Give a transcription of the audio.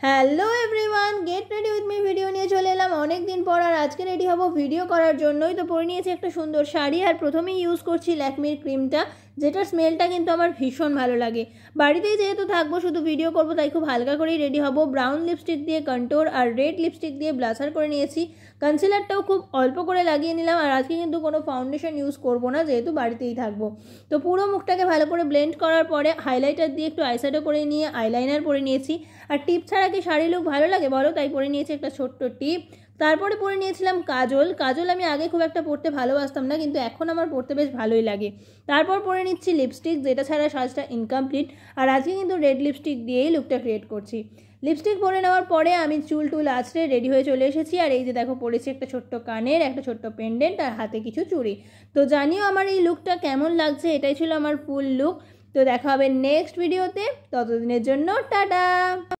Hello everyone, get ready with me video নিয়ে চলে এলাম অনেক দিন পর। আর আজকে রেডি হব ভিডিও করার জন্যই। তো পরে নিয়েছি একটা সুন্দর শাড়ি, আর প্রথমেই ইউজ করছি ল্যাকমির ক্রিমটা, যেটার স্মেলটা কিন্তু আমার ভীষণ ভালো লাগে। বাড়িতেই যেহেতু থাকবো, শুধু ভিডিও করব, তাই খুব হালকা করেই রেডি হব। ব্রাউন লিপস্টিক দিয়ে কন্ট্যুর আর রেড লিপস্টিক দিয়ে ব্লাসার করে নিয়েছি। কনসিলারটাও খুব অল্প করে লাগিয়ে নিলাম। আর আজকে কিন্তু কোনো ফাউন্ডেশন ইউজ করব না, যেহেতু বাড়িতেই থাকবো। তো পুরো মুখটাকে ভালো করে ব্লেন্ড করার পরে হাইলাইটার দিয়ে একটু আইশ্যাডো করে নিয়ে আইলাইনার পরে নিয়েছি। আর টিপ ছাড়া কি শাড়ি লুক ভালো লাগে বলো? তাই পরে নিয়েছি একটা ছোট্ট টিপ। তারপরে পরে নিয়েছিলাম কাজল আমি আগে খুব একটা পরতে ভালোবাসতাম না, কিন্তু এখন আমার পরতে বেশ ভালোই লাগে। তারপর পরে নিচ্ছি লিপস্টিক, যেটা ছাড়া সাজটা ইনকমপ্লিট। আর আজকে কিন্তু রেড লিপস্টিক দিয়েই লুকটা ক্রিয়েট করছি। লিপস্টিক পরে নেওয়ার পরে আমি চুল আঁচড়ে রেডি হয়ে চলে এসেছি। আর এই যে দেখো, পরেছি একটা ছোট্ট কানের, একটা ছোট্ট পেন্ডেন্ট আর হাতে কিছু চুড়ি। তো জানিও আমার এই লুকটা কেমন লাগছে। এটাই ছিল আমার ফুল লুক। তো দেখা হবে নেক্সট ভিডিওতে, ততদিনের জন্য টাটা।